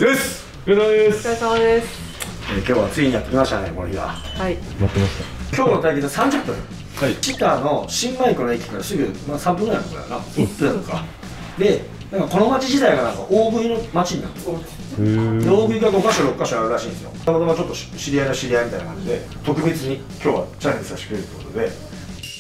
です。お疲れ様です。 お疲れ様です。 今日はついにやってきましたね、この日が。 はい。 待ってました。今日の対決は30分。はい。チタの新米湖の駅からすぐ、3分ぐらいのところやな。1分か。で、なんかこの町自体がなんか大食いの町になってる。で、大食いが5か所6か所あるらしいんですよ。たまたまちょっと知り合いの知り合いみたいな感じで、特別に今日はチャレンジさせてくれるということで。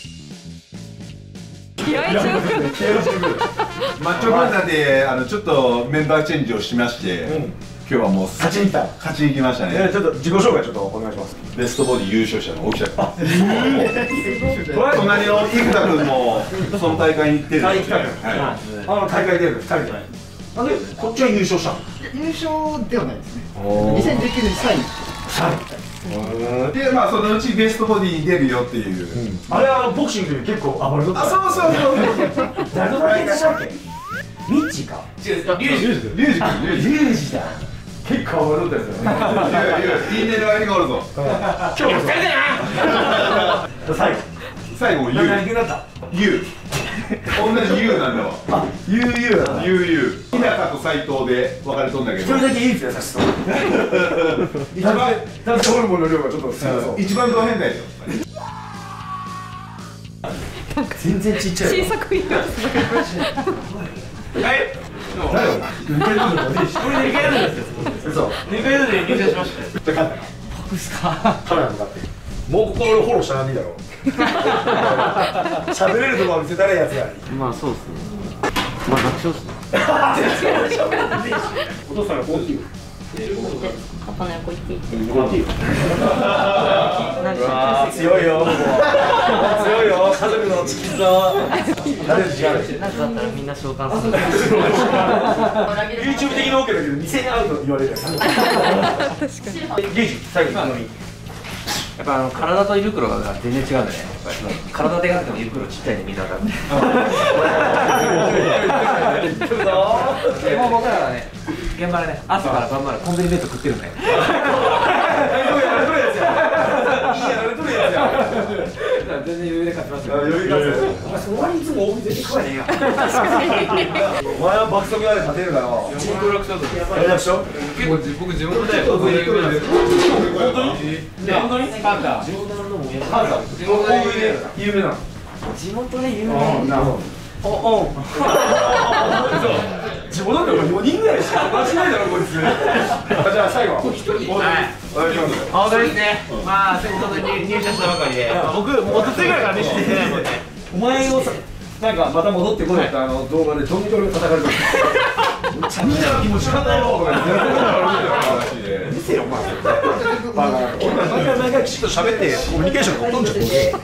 気合い十分。マッチョ軍団でちょっとメンバーチェンジをしまして、今日はもう勝ちに行きましたね。 ちょっと自己紹介ちょっとお願いします。 ベストボディ優勝者の沖田君。隣の生田君もその大会に行ってる。 大会出る2人で。なんでこっちは優勝したの？ 優勝ではないですね。2019年3位。 で、まあそのうちベストボディに出るよっていう。 あれボクシングで結構暴れとった。 あ、そうそうそう。 誰の対決したっけ？ミッチーか。 リュウジだ。 結構暴れとったやつだよね。 いいねの相手がおるぞ。 今日も2人だな。最後何級だった？ ユウ。同じユウなんだわ。 あ、ユウ。 日高と斉藤で分かれとんだけど。 一人だけいいですよ、さしと。一番男性ホルモンの量がちょっと少なそう。 一番ド変態よ。 全然ちっちゃい。 小さく言います。 はい。誰よ。2回やるんですよ。嘘。2回で入社しました。勝ったか。 僕ですか。 カメラ向かって。もうここ俺フォローしたらいいだろう。喋れるところ見せたらやつが。 まあそうですね。まあ楽勝ですね。 お父さんがこういう。 パパの横行っていい？ こういう。強いよ。強いよ。家族のチキンさ。誰ですか？ なんかあったらみんな召喚する。 YouTube 的に OK だけど店に合うと言われるやつ。確かに。ゲージ最後に。 やっぱ体と胃袋が全然違うんでね。体でかくても胃袋ちっちゃいんでみんな多分。もう僕らはね、現場でね、朝から晩までコンビニ弁当食ってるんで。全然余裕で勝ちますよ。 余裕勝つ。お前その割にいつも大食い全然食わねえや。お前は爆速屋で勝てるだろ。 僕楽勝だ。 楽勝？ 結構僕地元で大食い有名なんですよ。本当に？パーカー。地元のも有名。 パーカー。地元で有名なの。 地元で有名。 なるほど。地元で4人ぐらいしか同じないだろこいつ。じゃあ最後。1人。 本当ですね。まあ先ほど入社したばかりで、僕もう一つぐらいから飯してないもんね。 お前をさ、なんかまた戻ってこないと動画でトントン叩かれてる。みんなの気持ち考えろとか言って。見せよお前。毎回きちっと喋ってコミュニケーション取っとんじゃん。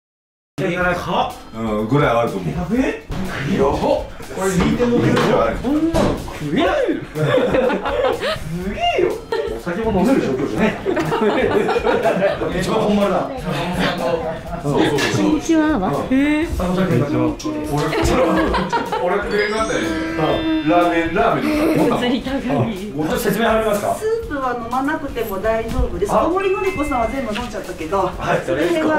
ぐらいあると思う。 これ見てもけるじゃん。こんなの食えないよ。すげえよ。お酒も飲める状況じゃね。一番本丸だ。 こんにちは。 俺クレームなんだよね。ラーメン移りたがり。 もうちょっと説明入りますか。 スープは飲まなくても大丈夫です。大森のりこさんは全部飲んじゃったけど、 はい、それは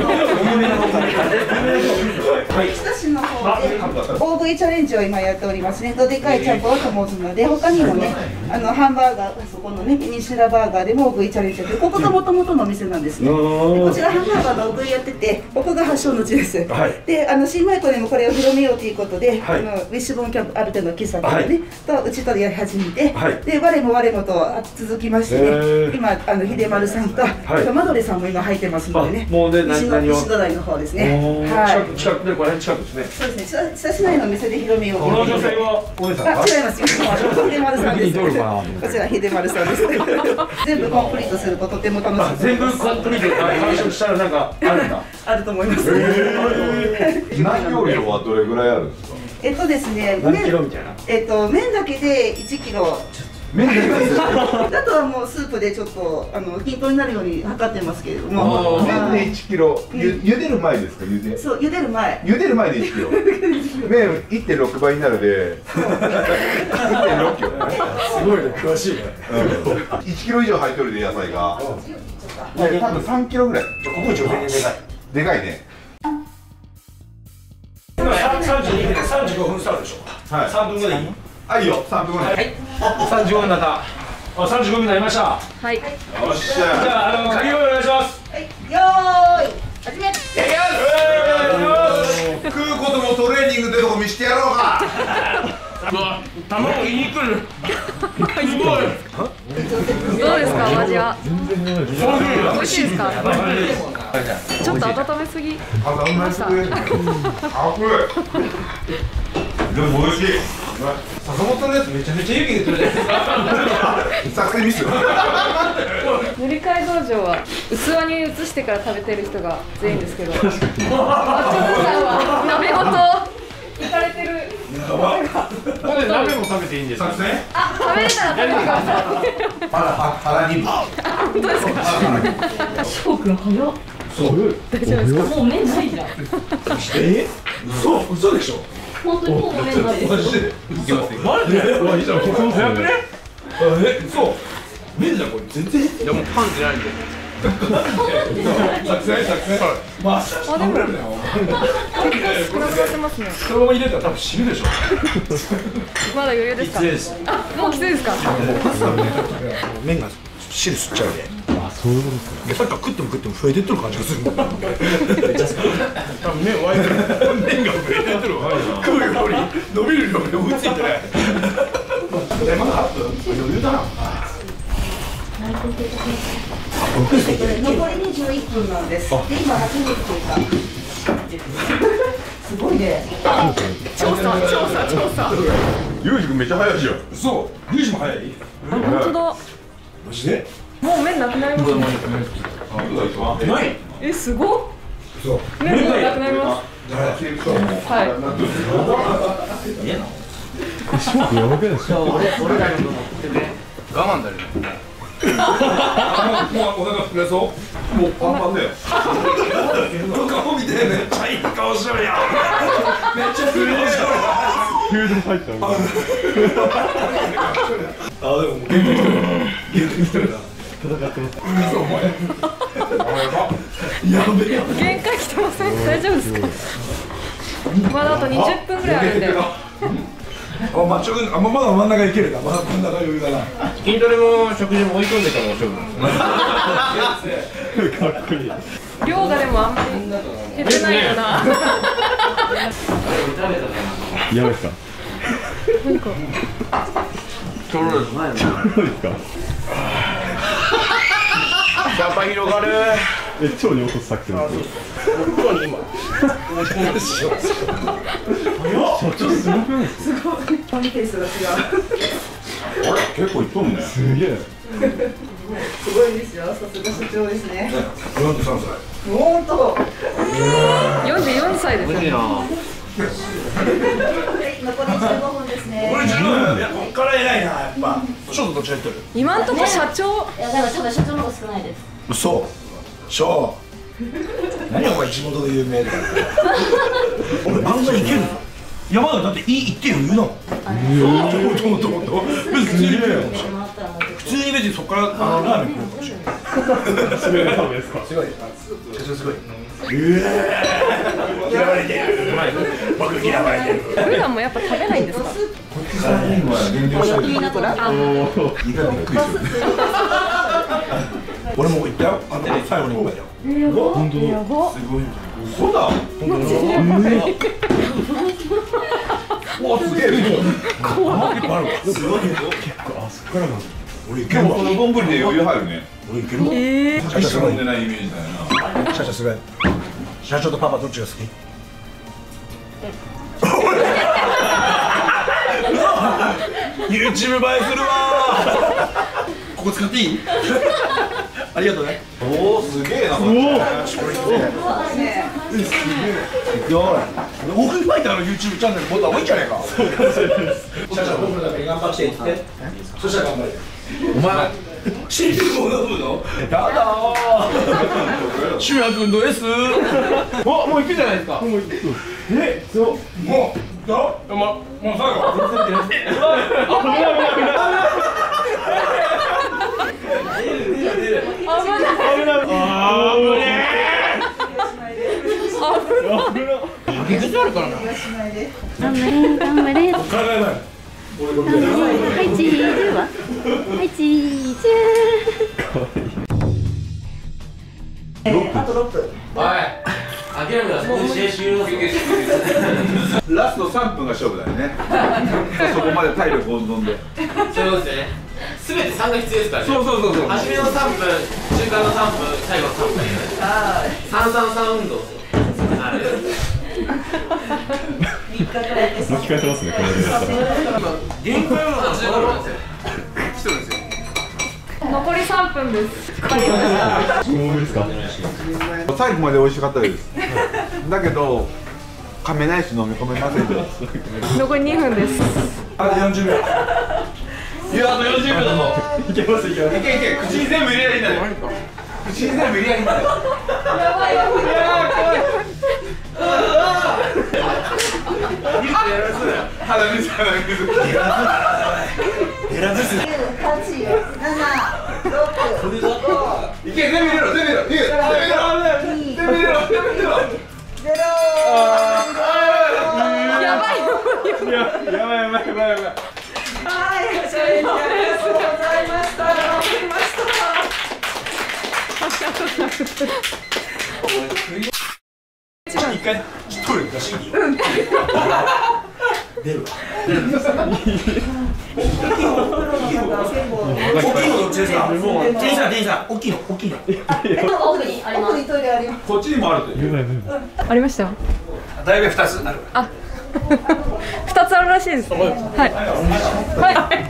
はい。 日田市の方で大食いチャレンジを今やっておりますね。どでかいチャンプをと申すので、他にもね、ハンバーガー、そこのね、ミニシュラバーガーでも大食いチャレンジやって、ここがもともとのお店なんですね。こちらハンバーガーの大食いやってて、ここが発祥の地です。で、新米湖でもこれを広めようということで、ウィッシュボーンキャンプある程度の喫茶店でね、とうちとでやり始めて、で、我もと続きましてね、今秀丸さんとマドレさんも今入ってますのでね、西土台の方ですね。 近くでこれ近くですね。 そうですね。久しぶりの店で広めよう。 この女性はお姉さん？ 違います。秀丸さんです。こちら秀丸さんです。全部コンプリートするととても楽しい。 全部コンプリート完食したらなんかあるんだ。 あると思います。 内容量はどれぐらいあるんですか？ ですね。 何キロみたいな。 麺だけで1キロ。 麺だけですあとはもうスープでちょっと均等になるように測ってますけれども。 麺で1キロ。茹でる前ですか？ そう、茹でる前。 茹でる前で1キロ。麺 1.6 倍になるで 1.6 キロ。 すごいね、詳しいね。 1キロ以上入っとるで野菜が。多分3キロぐらい。 ここ一応全然でかい。 でかいね。 今32分で35分スタートでしょ。はい。3分ぐらいいい？ はいよ、3分ぐらい。 はい。35分になった。 35分になりました。 はい。 よっしじゃゃあ掛け声お願いします。 はい、よーい、始め。 食うこともトレーニングってとこ見してやろうか。 卵言いに来る。すごい。 どうですか、お味は。美味しいですか。ちょっと温めすぎました。 でも美味しい。 坂本のやつめちゃめちゃ湯気出てるじゃないですか。 作戦ミス。 塗り替え道場は器に移してから食べてる人が全員ですけど、松本さんは鍋ごといかれてる。 ここで鍋も食べていいんですか。 作戦。 あ、食べれたら食べてください。 腹に。 本当ですか。翔くん早っ。 そう大丈夫ですか。もう麺ないじゃん。 嘘でしょ。 本当にもう麺ないです。 マジで。 マジで。 わ、いいじゃん。ここ早くね。嘘。麺じゃんこれ全然。 いやもうパンってないんで。 作戦。まあ、 あ、でも結構少なくなってますね。 そのまま入れたら多分死ぬでしょ。 まだ余裕ですか。あ、もうきついですか。 麺が汁吸っちゃうで。あ、そういうことですか。さっきから食っても増えてってる感じがするもん。 多分麺沸いてる。 麺が増えてるわ。食うより伸びるより追いついてない。まだ余裕だな。 残り21分なんです。で、今8分経過。すごいね。 調査。 ユージ君めっちゃ早いじゃん。そう。ユージも早い。 あ、本当だ。 マジで。 もう麺なくなりますね。 ない。 え、すごっ。 そう。 麺もなくなります。はい。 我慢だよね。 もうお腹膨れそう。もうパンパンだよ。顔見てめっちゃいい顔しとるやん。めっちゃフードしとる。フード入った。あ、でももう限界来てるな。戦ってます。嘘お前。やべえ。 限界来てません。大丈夫ですか。まだあと20分ぐらいあるんで。 あ、まだ真ん中いけるな。まだ真ん中余裕だな。 筋トレも食事も追い込んでからの勝負。 かっこいい。 量がでもあんまり減ってないよな。 やばいっすか。 なんか。 ちょろいです。やっぱ広がる。 腸に落とすさっきの。 ここに今。 社長すごくないですか。 すごい。パンケースが違う。 あれ結構いっとんね。すげえ。 すごいですよ。さすが社長ですね。 43歳。 本当。 44歳ですよ。 はい、残り15分ですね。 これ15分。いや、こっから偉いな、やっぱ。ちょっとどっちが言ってる。 今んとこ社長。 いや、だから多分社長の方が少ないです。 嘘。何お前地元で有名で。俺漫画いけるの。山田だって言ってよ言うの。もっともっと。別に普通に別にそこからラーメン食うかもしれない。すごいラーメンですか。すごい。社長すごい。嫌われてる。僕嫌われてる。 普段もやっぱ食べないんですか。 俺も行ったよ。最後に行ったよ。 本当だ。 やば。 すごい。嘘だ。お、すげえ。 怖い。 すごい。 結構あそこからなんだ。俺いけるわ。この丼で余裕入るね。 俺いけるわ。 社長飲んでないイメージだよな。 社長すごい。社長とパパどっちが好き？YouTube 映えするわ。ここ使っていい？ありがとうね。 おお、すげえな。おお。 オープンファイターの YouTube チャンネルもっと多いんじゃないか。社長僕らだけ頑張って言って。そしたら頑張れ。お前シールも飲むの？やだー。主役どうです？ お、もう行くじゃないですか。もう行く。 そう。もうどう？もう最後。 頑張れ頑張れ。 考えない。 はいチーズははいチーズあと6分。 おい諦めたらそこで試合終了する。 ラスト3分が勝負だよね。そこまで体力温存で。 そういうことですよね。すべて3が必要ですからね。 そうそうそうそう。 初めの3分、中間の3分、最後の3分。333運動ですよ。 巻き返せますね、これで。 限界は15分なんですよ。来てるんですよ。 残り3分です。 もうですか。 最後まで美味しかったです。だけど噛めないし飲み込めませんで。 残り2分です。 あと40秒。 いや、あと40秒だぞ。 いけますいけます。 いけいけ、口に全部入れりゃいいんだよ。口に全部入れりゃいいんだよ。鼻水鼻水。 8、7、6、 いけ、全部入れろ全部入れろ。全部入れろ全部入れろ全部入れろ。 やばいよ。 やばい。 はい、ありがとうございました。頑張りました。 一回一人出していい？出るわ。大きいのどっちですか？店員さん、大きいの。 奥にあります。 奥にトイレあります。 こっちにもあるという。 ありましたよ。 大概2つある。 あ、2つあるらしいです。はい。はい。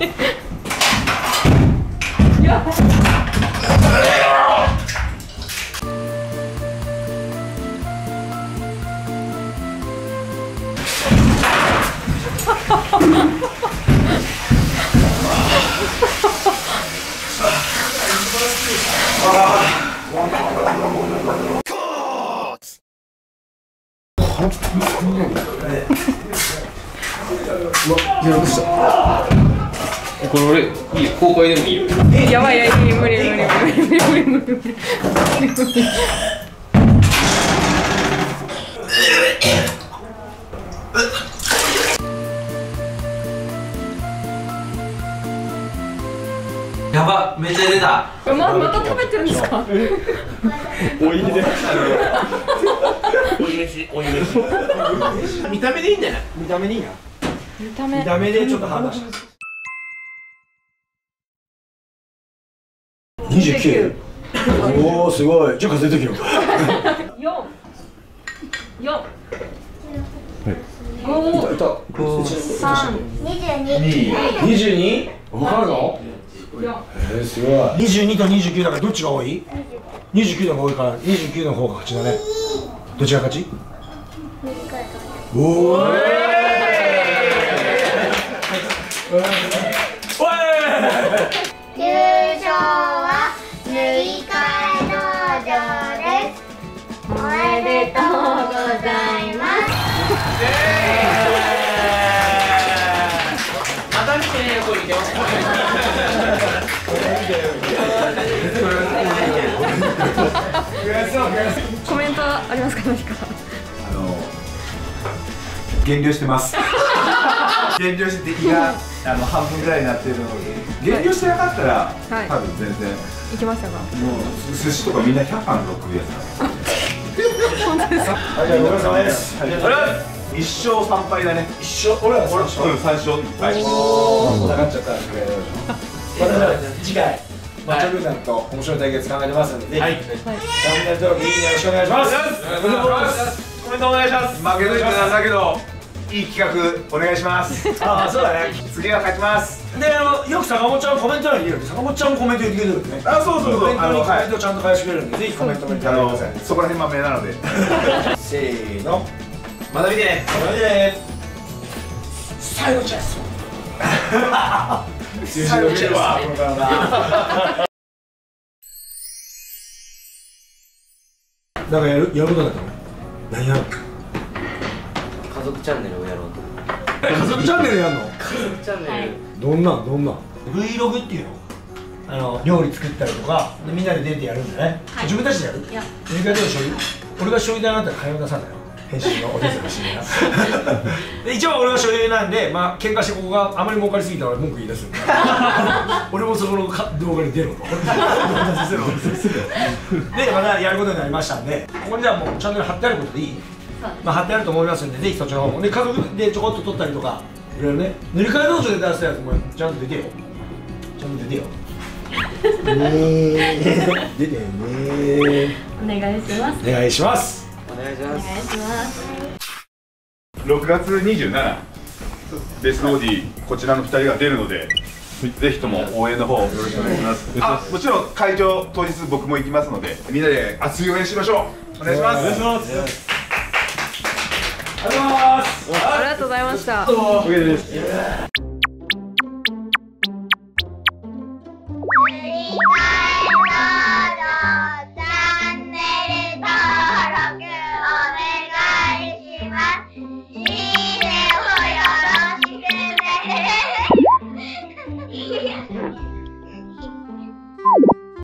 これ俺、いいよ、公開でもいいよ。 やばい、無理。 やば、めっちゃ出た。 また食べてるんですか？ おいで。 おい飯。見た目でいいんじゃない？ 見た目にいいな。 見た目。 見た目でちょっと判断した。29。おお、すごい。じゃあ数えときよ。 4、5、3、 22？わかるの？すごい。22と29だからどっちが多い？29の方が多いから29の方が勝ちだね。どっちが勝ち？おお。 優勝は塗り替え道場です。おめでとうございます。 また見てね、横に行けます。 コメントありますか？何か。 減量してます。減量して敵が半分ぐらいになってるので、減量してなかったら、多分全然行きましたか？ もう寿司とかみんな100貫6やつだ。 本当ですか？ はい、じゃあご苦労様です。 1勝3敗だね。 俺ら3勝。 3勝1敗。 おお、なっちゃったんですけど。また次回マッチョルーさんと面白い対決考えてますので、チャンネル登録いいねよろしくお願いします。 コメントお願いします。負けといてなんだけど、いい企画お願いします。 ああ、そうだね。 次は勝ちます。 で、よく坂本ちゃんコメント欄に入れるんで、坂本ちゃんもコメント入れてくれるんでね。 あ、そうそうそう。 コメントにコメントちゃんと返してくれるんで、ぜひコメントもいただいてください。 そこら辺まめなので。 せーの。 また見てね。 それで最後チャンス。最後チャンス。なんかやることだったの？何やる？ 家族チャンネルをやろうと。 家族チャンネルやんの？ 家族チャンネル。 どんな Vlog っていうの？料理作ったりとかでみんなで出てやるんだね。自分たちでやる？ いや、 俺が醤油であなたが会話出さないよ。 編集のお手伝いしてなで一応俺は所有なんで、まあ喧嘩してここがあまり儲かりすぎたら俺文句言い出すんで俺もそこの動画に出るのでまたやることになりましたんで、ここにじゃあもうチャンネル貼ってあることでいい？まあ貼ってあると思いますんで、ぜひそっちの方もで家族でちょこっと撮ったりとかいろいろね、塗り替え道場で出したやつもちゃんと出てよ、ちゃんと出てよ出てよね。 お願いします。 お願いします。 お願いします。 お願いします。 6月27ベストオーディこちらの2人が出るので、ぜひとも応援の方よろしくお願いします。あ、もちろん会場当日僕も行きますので、みんなで熱い応援しましょう。お願いします。お願いします。 ありがとうございます。 ありがとうございました。 お疲れ様です。